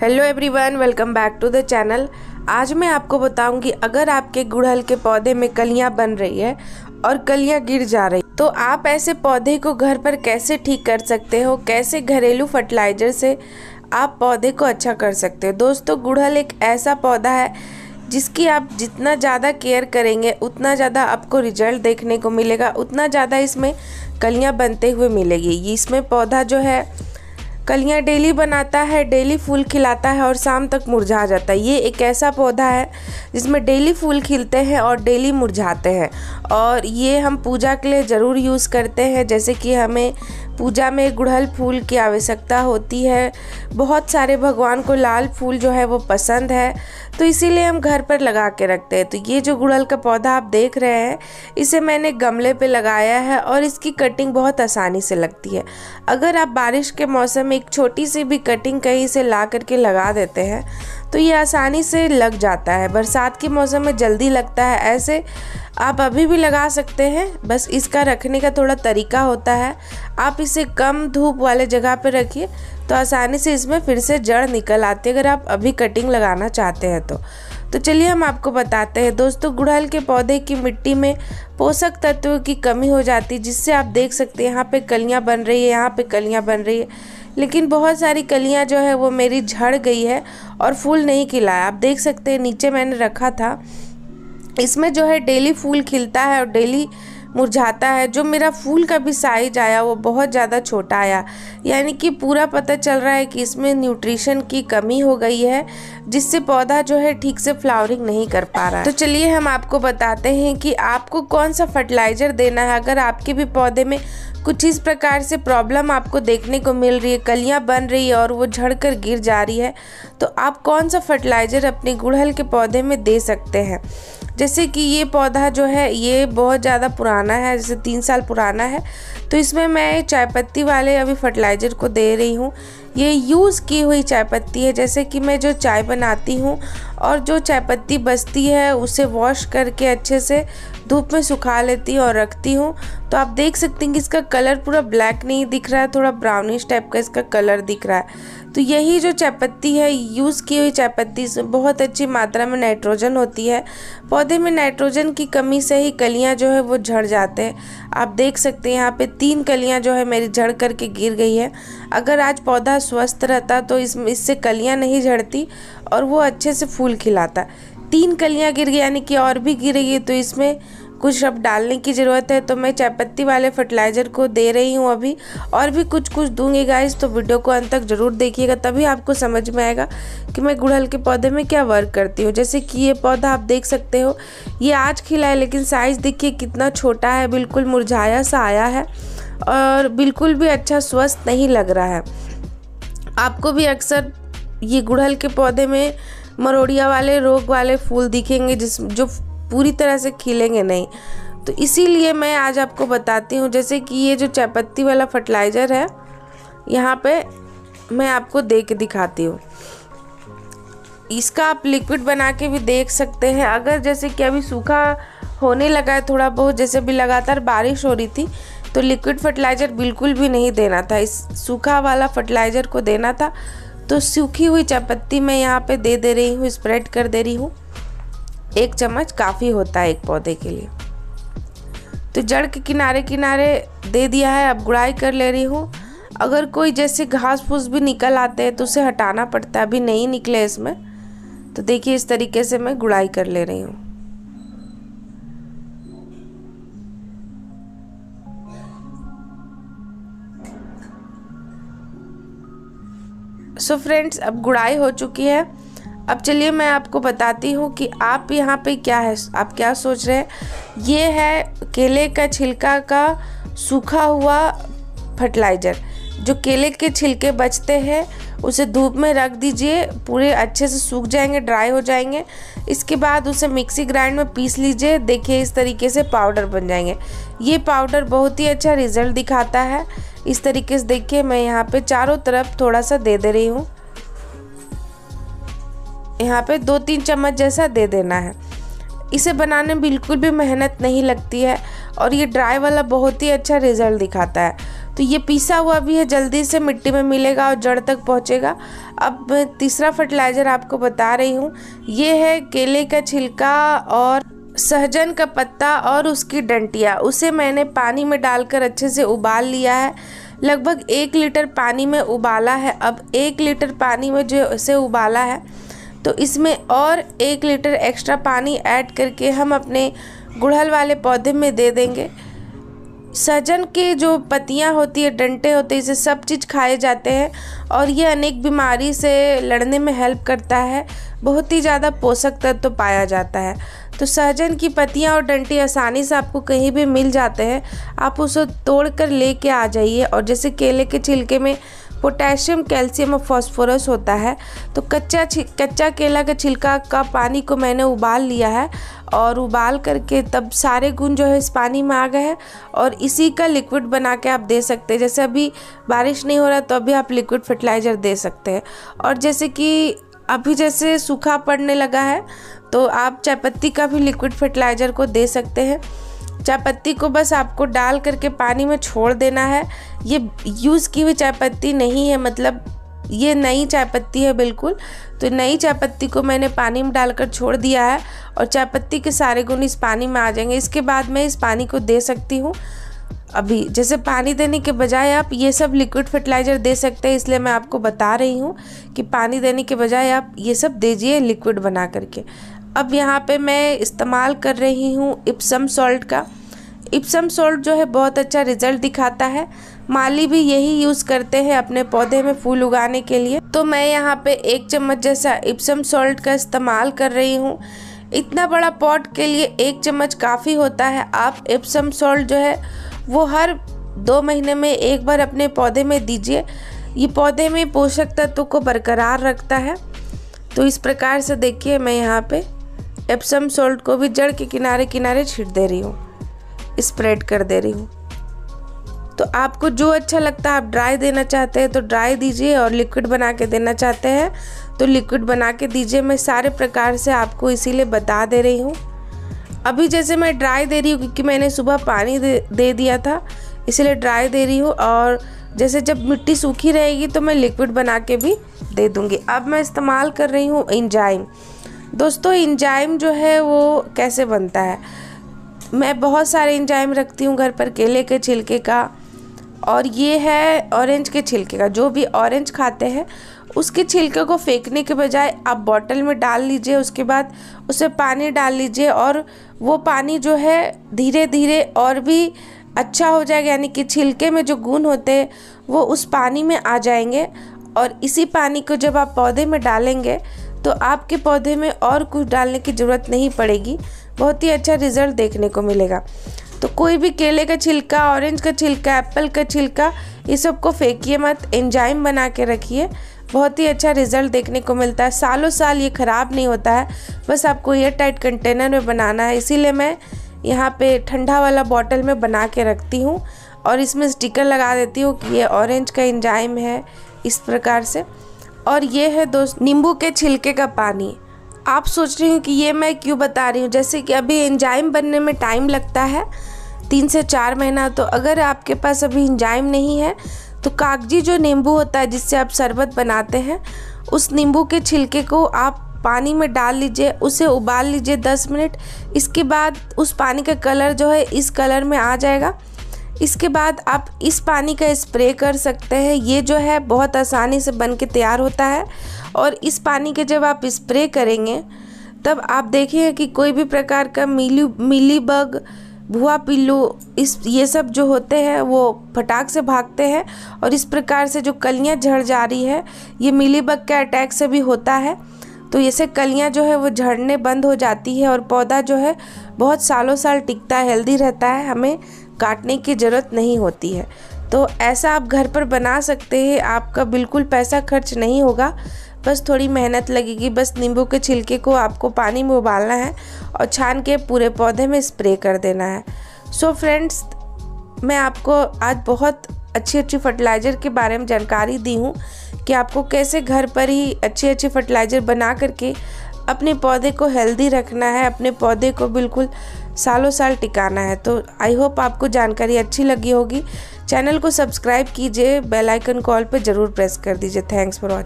Hello everyone, welcome back to the channel. आज मैं आपको बताऊंगी अगर आपके गुड़हल के पौधे में कलियां बन रही है और कलियां गिर जा रही तो आप ऐसे पौधे को घर पर कैसे ठीक कर सकते हो, कैसे घरेलू फर्टिलाइजर से आप पौधे को अच्छा कर सकते हो। दोस्तों, गुड़हल एक ऐसा पौधा है जिसकी आप जितना ज़्यादा केयर करेंगे उतना ज़्यादा आपको रिजल्ट देखने को मिलेगा, उतना ज़्यादा इसमें कलियां बनते हुए मिलेगी। इसमें पौधा जो है कलियां डेली बनाता है, डेली फूल खिलाता है और शाम तक मुरझा जाता है। ये एक ऐसा पौधा है जिसमें डेली फूल खिलते हैं और डेली मुरझाते हैं, और ये हम पूजा के लिए ज़रूर यूज़ करते हैं। जैसे कि हमें पूजा में गुड़हल फूल की आवश्यकता होती है, बहुत सारे भगवान को लाल फूल जो है वो पसंद है, तो इसीलिए हम घर पर लगा के रखते हैं। तो ये जो गुड़हल का पौधा आप देख रहे हैं, इसे मैंने गमले पे लगाया है और इसकी कटिंग बहुत आसानी से लगती है। अगर आप बारिश के मौसम में एक छोटी सी भी कटिंग कहीं से ला करके लगा देते हैं तो ये आसानी से लग जाता है। बरसात के मौसम में जल्दी लगता है, ऐसे आप अभी भी लगा सकते हैं। बस इसका रखने का थोड़ा तरीका होता है, आप इसे कम धूप वाले जगह पर रखिए तो आसानी से इसमें फिर से जड़ निकल आती है, अगर आप अभी कटिंग लगाना चाहते हैं तो चलिए हम आपको बताते हैं। दोस्तों, गुड़हल के पौधे की मिट्टी में पोषक तत्वों की कमी हो जाती है, जिससे आप देख सकते हैं यहाँ पे कलियाँ बन रही है, यहाँ पे कलियाँ बन रही है, लेकिन बहुत सारी कलियाँ जो है वो मेरी झड़ गई है और फूल नहीं खिला है। आप देख सकते हैं नीचे मैंने रखा था, इसमें जो है डेली फूल खिलता है और डेली मुरझाता है। जो मेरा फूल का भी साइज आया वो बहुत ज़्यादा छोटा आया, यानी कि पूरा पता चल रहा है कि इसमें न्यूट्रिशन की कमी हो गई है, जिससे पौधा जो है ठीक से फ्लावरिंग नहीं कर पा रहा है। तो चलिए हम आपको बताते हैं कि आपको कौन सा फर्टिलाइज़र देना है। अगर आपके भी पौधे में कुछ इस प्रकार से प्रॉब्लम आपको देखने को मिल रही है, कलियां बन रही है और वो झड़कर गिर जा रही है, तो आप कौन सा फर्टिलाइज़र अपने गुड़हल के पौधे में दे सकते हैं। जैसे कि ये पौधा जो है ये बहुत ज़्यादा पुराना है, जैसे 3 साल पुराना है, तो इसमें मैं चाय पत्ती वाले अभी फर्टिलाइज़र को दे रही हूँ। ये यूज़ की हुई चाय पत्ती है, जैसे कि मैं जो चाय बनाती हूँ और जो चाय पत्ती बचती है उसे वॉश करके अच्छे से धूप में सुखा लेती हूँ और रखती हूँ। तो आप देख सकते हैं कि इसका कलर पूरा ब्लैक नहीं दिख रहा है, थोड़ा ब्राउनिश टाइप का इसका कलर दिख रहा है। तो यही जो चाय पत्ती है, यूज़ की हुई चाय पत्ती, इसमें बहुत अच्छी मात्रा में नाइट्रोजन होती है। पौधे में नाइट्रोजन की कमी से ही कलियाँ जो है वो झड़ जाते हैं। आप देख सकते हैं यहाँ पे 3 कलियाँ जो है मेरी झड़ करके गिर गई है। अगर आज पौधा स्वस्थ रहता तो इससे कलियाँ नहीं झड़ती और वो अच्छे से फूल खिलाता। 3 कलियाँ गिर गई, यानी कि और भी गिरेगी, तो इसमें कुछ अब डालने की ज़रूरत है। तो मैं चाय पत्ती वाले फर्टिलाइज़र को दे रही हूँ अभी, और भी कुछ दूंगी गाइस। तो वीडियो को अंत तक ज़रूर देखिएगा, तभी आपको समझ में आएगा कि मैं गुड़हल के पौधे में क्या वर्क करती हूँ। जैसे कि ये पौधा आप देख सकते हो, ये आज खिला है, लेकिन साइज़ देखिए कितना छोटा है, बिल्कुल मुरझाया सा आया है और बिल्कुल भी अच्छा स्वस्थ नहीं लग रहा है। आपको भी अक्सर ये गुड़हल के पौधे में मरोड़िया वाले रोग वाले फूल दिखेंगे जो पूरी तरह से खिलेंगे नहीं। तो इसीलिए मैं आज आपको बताती हूँ। जैसे कि ये जो चाय पत्ती वाला फर्टिलाइज़र है, यहाँ पे मैं आपको दे के दिखाती हूँ। इसका आप लिक्विड बना के भी देख सकते हैं। अगर जैसे कि अभी सूखा होने लगा है थोड़ा बहुत, जैसे भी लगातार बारिश हो रही थी, तो लिक्विड फर्टिलाइज़र बिल्कुल भी नहीं देना था, इस सूखा वाला फर्टिलाइज़र को देना था। तो सूखी हुई चाय पत्ती मैं यहाँ पे दे रही हूँ, स्प्रेड कर दे रही हूँ। 1 चम्मच काफ़ी होता है एक पौधे के लिए। तो जड़ के किनारे किनारे दे दिया है, अब गुड़ाई कर ले रही हूँ। अगर कोई जैसे घास फूस भी निकल आते हैं तो उसे हटाना पड़ता है, अभी नहीं निकले इसमें। तो देखिए इस तरीके से मैं गुड़ाई कर ले रही हूँ। सो फ्रेंड्स, अब गुड़ाई हो चुकी है। अब चलिए मैं आपको बताती हूँ कि आप यहाँ पे क्या है, आप क्या सोच रहे हैं। ये है केले का छिलका का सूखा हुआ फर्टिलाइज़र। जो केले के छिलके बचते हैं उसे धूप में रख दीजिए, पूरे अच्छे से सूख जाएंगे, ड्राई हो जाएंगे। इसके बाद उसे मिक्सी ग्राइंड में पीस लीजिए। देखिए इस तरीके से पाउडर बन जाएंगे। ये पाउडर बहुत ही अच्छा रिजल्ट दिखाता है। इस तरीके से देखिए मैं यहाँ पे चारों तरफ थोड़ा सा दे रही हूँ। यहाँ पे 2-3 चम्मच जैसा दे देना है। इसे बनाने में बिल्कुल भी मेहनत नहीं लगती है और ये ड्राई वाला बहुत ही अच्छा रिजल्ट दिखाता है। तो ये पीसा हुआ भी है, जल्दी से मिट्टी में मिलेगा और जड़ तक पहुँचेगा। अब मैं तीसरा फर्टिलाइज़र आपको बता रही हूँ। ये है केले का छिलका और सहजन का पत्ता और उसकी डंटियाँ। उसे मैंने पानी में डालकर अच्छे से उबाल लिया है। लगभग 1 लीटर पानी में उबाला है। अब 1 लीटर पानी में जो इसे उबाला है तो इसमें और 1 लीटर एक्स्ट्रा पानी ऐड करके हम अपने गुड़हल वाले पौधे में दे देंगे। सहजन के जो पत्तियां होती है, डंटे होते हैं, इसे सब चीज़ खाए जाते हैं और ये अनेक बीमारी से लड़ने में हेल्प करता है। बहुत ही ज़्यादा पोषक तत्व पाया जाता है। तो सहजन की पत्तियां और डंटे आसानी से आपको कहीं भी मिल जाते हैं। आप उसे तोड़ कर लेके आ जाइए। और जैसे केले के छिलके में पोटेशियम, कैल्शियम और फास्फोरस होता है, तो कच्चा केला का छिलका का पानी को मैंने उबाल लिया है और उबाल करके तब सारे गुण जो है इस पानी में आ गए हैं और इसी का लिक्विड बना के आप दे सकते हैं। जैसे अभी बारिश नहीं हो रहा तो अभी आप लिक्विड फर्टिलाइज़र दे सकते हैं। और जैसे कि अभी जैसे सूखा पड़ने लगा है तो आप चायपत्ती का भी लिक्विड फर्टिलाइज़र को दे सकते हैं। चायपत्ती को बस आपको डाल करके पानी में छोड़ देना है। ये यूज़ की हुई चायपत्ती नहीं है, मतलब ये नई चायपत्ती है बिल्कुल। तो नई चायपत्ती को मैंने पानी में डालकर छोड़ दिया है और चायपत्ती के सारे गुण इस पानी में आ जाएंगे। इसके बाद मैं इस पानी को दे सकती हूँ। अभी जैसे पानी देने के बजाय आप ये सब लिक्विड फर्टिलाइज़र दे सकते हैं, इसलिए मैं आपको बता रही हूँ कि पानी देने के बजाय आप ये सब दीजिए लिक्विड बना करके। अब यहाँ पे मैं इस्तेमाल कर रही हूँ इप्सम सॉल्ट का। इप्सम सॉल्ट जो है बहुत अच्छा रिजल्ट दिखाता है। माली भी यही यूज़ करते हैं अपने पौधे में फूल उगाने के लिए। तो मैं यहाँ पे 1 चम्मच जैसा इप्सम सॉल्ट का इस्तेमाल कर रही हूँ। इतना बड़ा पॉट के लिए 1 चम्मच काफ़ी होता है। आप इप्सम सॉल्ट जो है वो हर 2 महीने में एक बार अपने पौधे में दीजिए। ये पौधे में पोषक तत्व को बरकरार रखता है। तो इस प्रकार से देखिए मैं यहाँ पे एप्सम सॉल्ट को भी जड़ के किनारे किनारे छींट दे रही हूँ, स्प्रेड कर दे रही हूँ। तो आपको जो अच्छा लगता है, आप ड्राई देना चाहते हैं तो ड्राई दीजिए और लिक्विड बना के देना चाहते हैं तो लिक्विड बना के दीजिए। मैं सारे प्रकार से आपको इसीलिए बता दे रही हूँ। अभी जैसे मैं ड्राई दे रही हूँ क्योंकि मैंने सुबह पानी दे दिया था, इसलिए ड्राई दे रही हूँ। और जैसे जब मिट्टी सूखी रहेगी तो मैं लिक्विड बना के भी दे दूँगी। अब मैं इस्तेमाल कर रही हूँ एंजाइम। दोस्तों एंजाइम जो है वो कैसे बनता है, मैं बहुत सारे एंजाइम रखती हूँ घर पर। केले के छिलके का और ये है ऑरेंज के छिलके का। जो भी ऑरेंज खाते हैं उसके छिलके को फेंकने के बजाय आप बॉटल में डाल लीजिए, उसके बाद उसे पानी डाल लीजिए और वो पानी जो है धीरे धीरे और भी अच्छा हो जाएगा। यानी कि छिलके में जो गुण होते हैं वो उस पानी में आ जाएंगे और इसी पानी को जब आप पौधे में डालेंगे तो आपके पौधे में और कुछ डालने की ज़रूरत नहीं पड़ेगी। बहुत ही अच्छा रिज़ल्ट देखने को मिलेगा। तो कोई भी केले का छिलका, ऑरेंज का छिलका, एप्पल का छिलका, ये सब को फेंकिए मत, एंजाइम बना के रखिए। बहुत ही अच्छा रिज़ल्ट देखने को मिलता है। सालों साल ये ख़राब नहीं होता है। बस आपको एयर टाइट कंटेनर में बनाना है। इसीलिए मैं यहाँ पे ठंडा वाला बॉटल में बना के रखती हूँ और इसमें स्टिकर लगा देती हूँ कि ये ऑरेंज का एंजाइम है, इस प्रकार से। और ये है दोस्त नींबू के छिलके का पानी। आप सोच रही हो कि ये मैं क्यों बता रही हूँ, जैसे कि अभी एंजाइम बनने में टाइम लगता है 3 से 4 महीना। तो अगर आपके पास अभी एंजाइम नहीं है तो कागजी जो नींबू होता है जिससे आप शरबत बनाते हैं, उस नींबू के छिलके को आप पानी में डाल लीजिए, उसे उबाल लीजिए 10 मिनट। इसके बाद उस पानी का कलर जो है इस कलर में आ जाएगा। इसके बाद आप इस पानी का स्प्रे कर सकते हैं। ये जो है बहुत आसानी से बन के तैयार होता है और इस पानी के जब आप स्प्रे करेंगे तब आप देखेंगे कि कोई भी प्रकार का मिली बग, भुआ पिल्लू, ये सब जो होते हैं वो फटाक से भागते हैं। और इस प्रकार से जो कलियां झड़ जा रही है, ये मिली बग के अटैक से भी होता है। तो इससे कलियां जो है वो झड़ने बंद हो जाती है और पौधा जो है बहुत सालों साल टिकता है, हेल्दी रहता है। हमें काटने की ज़रूरत नहीं होती है। तो ऐसा आप घर पर बना सकते हैं। आपका बिल्कुल पैसा खर्च नहीं होगा, बस थोड़ी मेहनत लगेगी। बस नींबू के छिलके को आपको पानी में उबालना है और छान के पूरे पौधे में स्प्रे कर देना है। सो फ्रेंड्स, मैं आपको आज बहुत अच्छी फर्टिलाइज़र के बारे में जानकारी दी हूँ कि आपको कैसे घर पर ही अच्छी फर्टिलाइज़र बना करके अपने पौधे को हेल्दी रखना है, अपने पौधे को बिल्कुल सालों साल टिकाना है। तो आई होप आपको जानकारी अच्छी लगी होगी। चैनल को सब्सक्राइब कीजिए, बेल आइकन कॉल पे ज़रूर प्रेस कर दीजिए। Thanks for watching.